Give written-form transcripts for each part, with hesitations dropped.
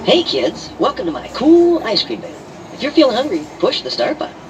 Hey kids, welcome to my cool ice cream van. If you're feeling hungry, push the start button.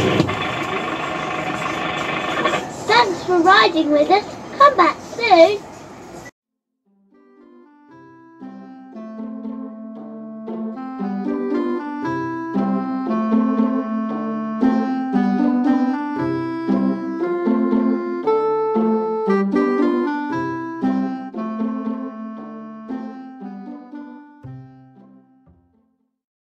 Thanks for riding with us. Come back soon.